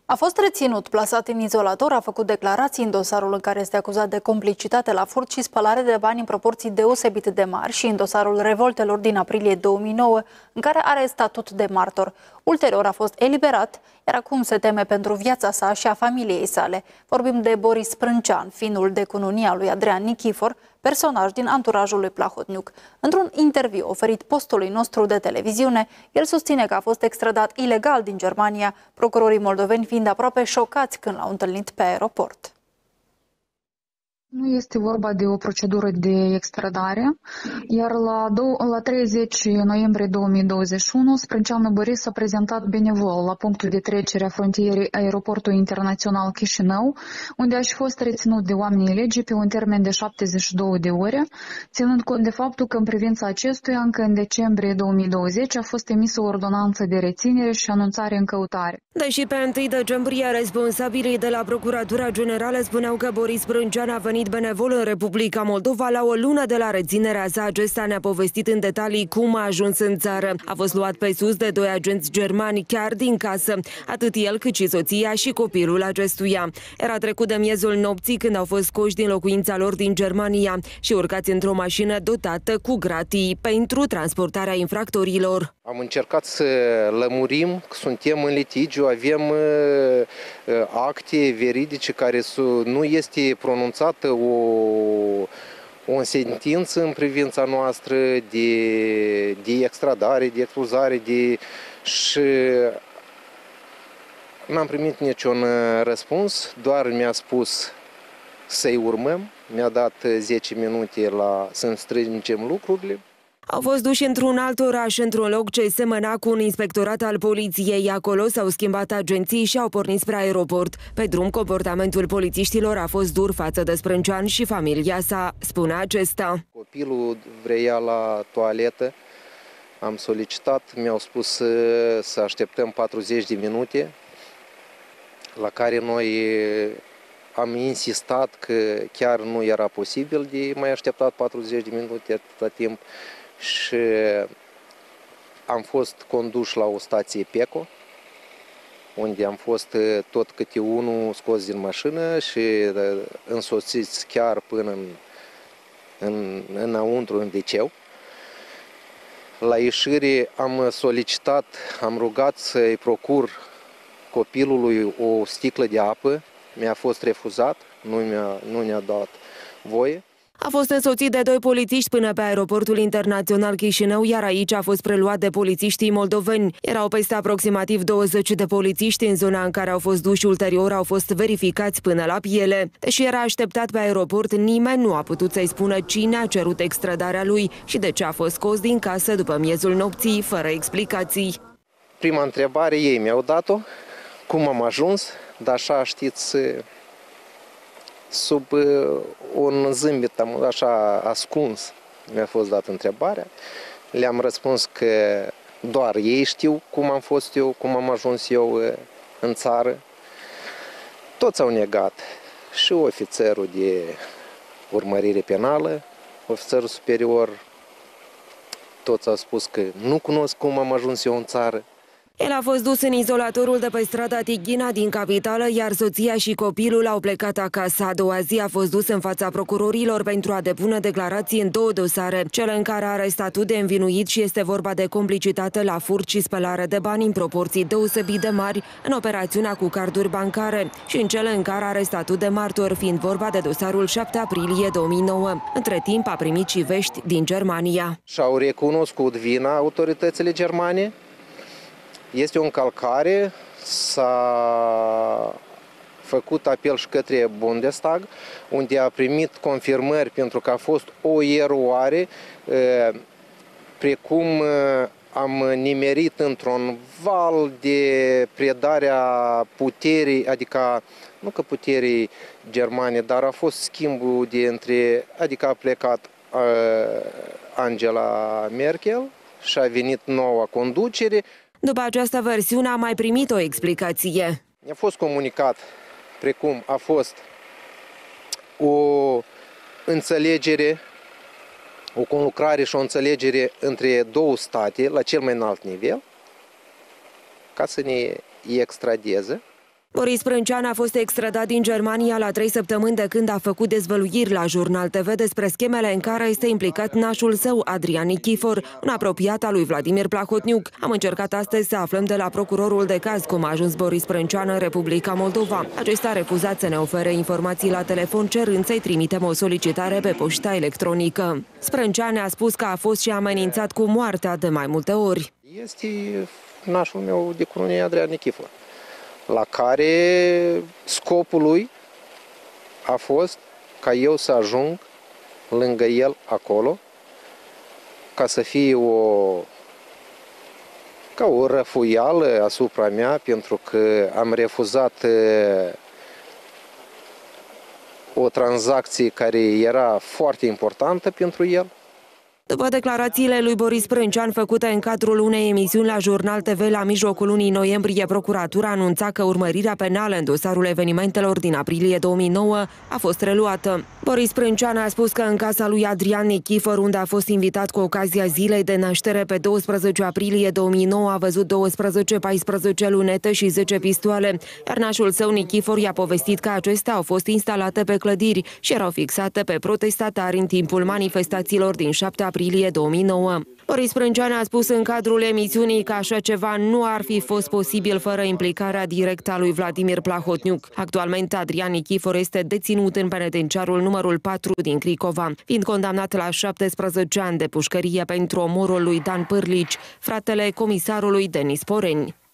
A fost reținut, plasat în izolator, a făcut declarații în dosarul în care este acuzat de complicitate la furt și spălare de bani în proporții deosebit de mari și în dosarul revoltelor din aprilie 2009, în care are statut de martor. Ulterior a fost eliberat, iar acum se teme pentru viața sa și a familiei sale. Vorbim de Boris Sprâncean, fiul de cununie al lui Adrian Nichifor, personaj din anturajul lui Plahotniuc. Într-un interviu oferit postului nostru de televiziune, el susține că a fost extradat ilegal din Germania, procurorii moldoveni fiind aproape șocați când l-au întâlnit pe aeroport. Nu este vorba de o procedură de extradare, iar la 30 noiembrie 2021, Sprânceanu Boris s-a prezentat benevol la punctul de trecere a frontierei Aeroportul Internațional Chișinău, unde a și fost reținut de oamenii legii pe un termen de 72 de ore, ținând cont de faptul că în privința acestuia, încă în decembrie 2020, a fost emisă o ordonanță de reținere și anunțare în căutare. Deși pe 1 decembrie responsabilii de la Procuratura Generală spuneau că Boris Sprâncean a venit benevol în Republica Moldova, la o lună de la reținerea sa, acesta ne-a povestit în detalii cum a ajuns în țară. A fost luat pe sus de 2 agenți germani chiar din casă, atât el cât și soția și copilul acestuia. Era trecut de miezul nopții când au fost scoși din locuința lor din Germania și urcați într-o mașină dotată cu gratii pentru transportarea infractorilor. Am încercat să lămurim că suntem în litigiu, avem acte veridice care nu este pronunțată o sentință în privința noastră de extradare, de expulzare, și n-am primit niciun răspuns, doar mi-a spus să-i urmăm, mi-a dat 10 minute să-mi strângem lucrurile. Au fost duși într-un alt oraș, într-un loc ce semăna cu un inspectorat al poliției. Acolo s-au schimbat agenții și au pornit spre aeroport. Pe drum, comportamentul polițiștilor a fost dur față de Sprâncean și familia sa, spune acesta. Copilul vrea la toaletă, am solicitat, mi-au spus să așteptăm 40 de minute, la care noi am insistat că chiar nu era posibil de mai așteptat 40 de minute atâta timp. Și am fost conduși la o stație PECO, unde am fost tot câte unul scos din mașină și însoțiți chiar până înăuntru, în liceu. La ieșire am solicitat, am rugat să-i procur copilului o sticlă de apă, mi-a fost refuzat, nu ne-a dat voie. A fost însoțit de 2 polițiști până pe aeroportul internațional Chișinău, iar aici a fost preluat de polițiștii moldoveni. Erau peste aproximativ 20 de polițiști în zona în care au fost duși, ulterior au fost verificați până la piele. Deși era așteptat pe aeroport, nimeni nu a putut să-i spună cine a cerut extradarea lui și de ce a fost scos din casă după miezul nopții, fără explicații. Prima întrebare ei mi-au dat-o, cum am ajuns, dar așa știți, sub un zâmbet așa ascuns mi-a fost dată întrebarea. Le-am răspuns că doar ei știu cum am fost eu, cum am ajuns eu în țară. Toți au negat, și ofițerul de urmărire penală, ofițerul superior, toți au spus că nu cunosc cum am ajuns eu în țară. El a fost dus în izolatorul de pe strada Tighina din capitală, iar soția și copilul au plecat acasă. A doua zi a fost dus în fața procurorilor pentru a depune declarații în 2 dosare, cele în care are statut de învinuit și este vorba de complicitate la furt și spălare de bani în proporții deosebit de mari în operațiunea cu carduri bancare și în cele în care are statut de martor, fiind vorba de dosarul 7 aprilie 2009. Între timp a primit și vești din Germania. Și-au recunoscut vina autoritățile germane. Este o încălcare, s-a făcut apel și către Bundestag, unde a primit confirmări pentru că a fost o eroare, precum am nimerit într-un val de predarea puterii, adică nu că puterii germane, dar a fost schimbul adică a plecat Angela Merkel și a venit noua conducere. După această versiune a mai primit o explicație. Mi-a fost comunicat precum a fost o înțelegere, o conlucrare și o înțelegere între 2 state la cel mai înalt nivel ca să ne extradeze. Boris Sprâncean a fost extradat din Germania la 3 săptămâni de când a făcut dezvăluiri la Jurnal TV despre schemele în care este implicat nașul său, Adrian Nichifor, un apropiat al lui Vladimir Plahotniuc. Am încercat astăzi să aflăm de la procurorul de caz cum a ajuns Boris Sprâncean în Republica Moldova. Acesta a refuzat să ne ofere informații la telefon, cerând să-i trimitem o solicitare pe poșta electronică. Sprâncean a spus că a fost și amenințat cu moartea de mai multe ori. Este nașul meu de cununie, Adrian Nichifor, la care scopul lui a fost ca eu să ajung lângă el acolo, ca să fie ca o răfuială asupra mea, pentru că am refuzat o tranzacție care era foarte importantă pentru el. După declarațiile lui Boris Sprâncean făcute în cadrul unei emisiuni la Jurnal TV la mijlocul lunii noiembrie, procuratura anunța că urmărirea penală în dosarul evenimentelor din aprilie 2009 a fost reluată. Boris Sprâncean a spus că în casa lui Adrian Nichifor, unde a fost invitat cu ocazia zilei de naștere pe 12 aprilie 2009, a văzut 12-14 lunete și 10 pistoale, iar nașul său Nichifor i-a povestit că acestea au fost instalate pe clădiri și erau fixate pe protestatari în timpul manifestațiilor din 7 aprilie 2009. Boris Sprâncean a spus în cadrul emisiunii că așa ceva nu ar fi fost posibil fără implicarea directă a lui Vladimir Plahotniuc. Actualmente, Adrian Nichifor este deținut în penitenciarul numărul 4 din Cricova, fiind condamnat la 17 ani de pușcărie pentru omorul lui Dan Pârlici, fratele comisarului Denis Poreni.